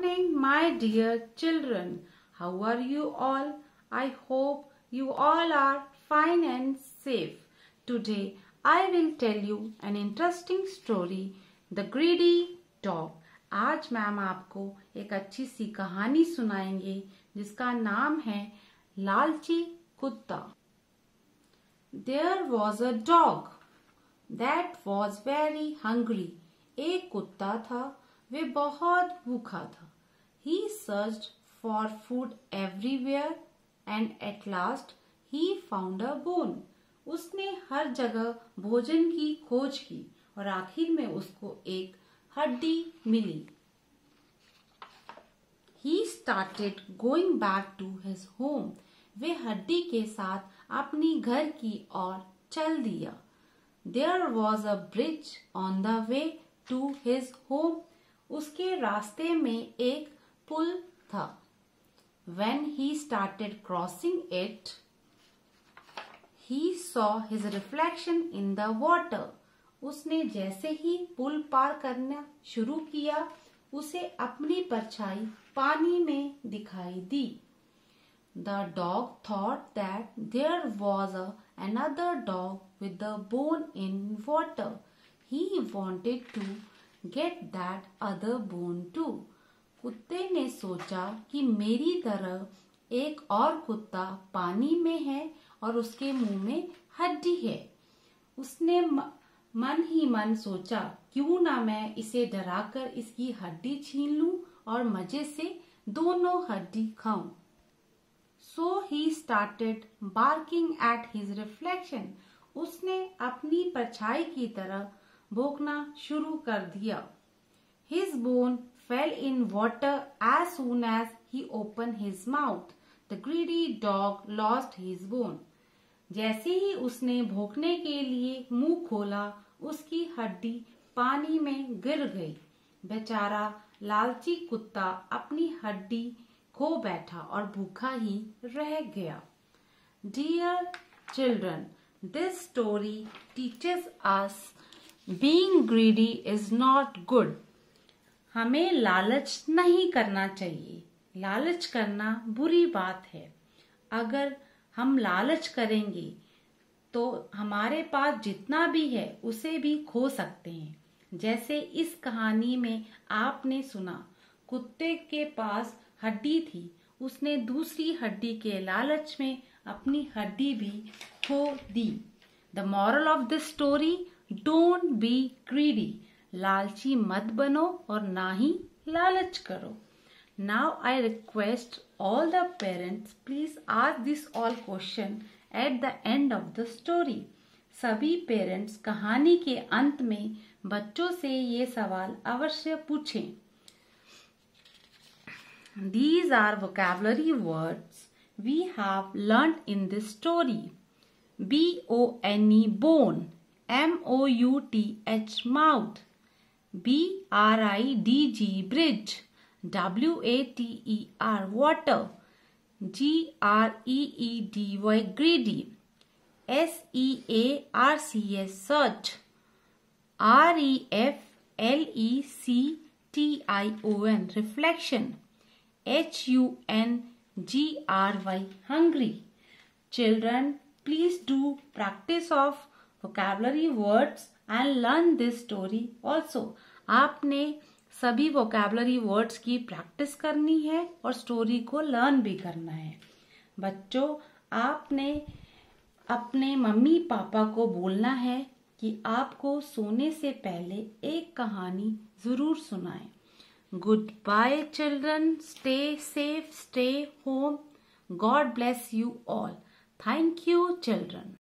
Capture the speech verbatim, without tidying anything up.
morning, my dear children. How are you all? I hope you all are fine and safe. Today, I will tell you an interesting story, The Greedy Dog. आज ma'am आपको एक अच्छी सी कहानी सुनाएंगे जिसका नाम है लालची कुत्ता. There was a dog that was very hungry. एक कुत्ता था, वे बहुत भूखा था. He searched for food everywhere and at last he found a bone. उसने हर जगह भोजन की खोज की और आखिर में उसको एक हड्डी मिली. He started going back to his home. वे हड्डी के साथ अपनी घर की ओर चल दिया. There was a bridge on the way to his home. उसके रास्ते में एक पुल था. When he started crossing it, he saw his reflection in the water. उसने जैसे ही पुल पार करना शुरू किया, उसे अपनी परछाई पानी में दिखाई दी. The dog thought that there was a, another dog with the bone in water. He wanted to get that other bone too. कुत्ते ने सोचा कि मेरी तरह एक और कुत्ता पानी में है और उसके मुंह में हड्डी है. उसने मन ही मन सोचा, क्यों ना मैं इसे डराकर इसकी हड्डी छीन लूं और मजे से दोनों हड्डी खाऊं. So he started barking at his reflection. उसने अपनी परछाई की तरह भौंकना शुरू कर दिया. His bone fell in water as soon as he opened his mouth. The greedy dog lost his bone. जैसे ही उसने भौंकने के लिए मुंह खोला, उसकी हड्डी पानी में गिर गई. बेचारा लालची कुत्ता अपनी हड्डी खो बैठा और भूखा ही रह गया. Dear children, this story teaches us being greedy is not good. हमें लालच नहीं करना चाहिए. लालच करना बुरी बात है. अगर हम लालच करेंगे तो हमारे पास जितना भी है उसे भी खो सकते हैं. जैसे इस कहानी में आपने सुना, कुत्ते के पास हड्डी थी, उसने दूसरी हड्डी के लालच में अपनी हड्डी भी खो दी. The moral of the story, don't be greedy. लालची मत बनो और ना ही लालच करो. Now I request all the parents, please ask this all question at the end of the story. सभी पेरेंट्स कहानी के अंत में बच्चों से ये सवाल अवश्य पूछें. These are vocabulary words we have learnt in this story. B O N E bone, M O U T H mouth, B R I D G bridge, W A T E R water, G R E E D Y greedy, S E A R C S search, R E F L E C T I O N reflection, H U N G R Y hungry. Children, please do practice of vocabulary words and learn this story also. आपने सभी vocabulary words की practice करनी है और story को learn भी करना है. बच्चों, आपने अपने मम्मी पापा को बोलना है कि आपको सोने से पहले एक कहानी जरूर सुनाएं. Goodbye children, stay safe, stay home. God bless you all. Thank you children.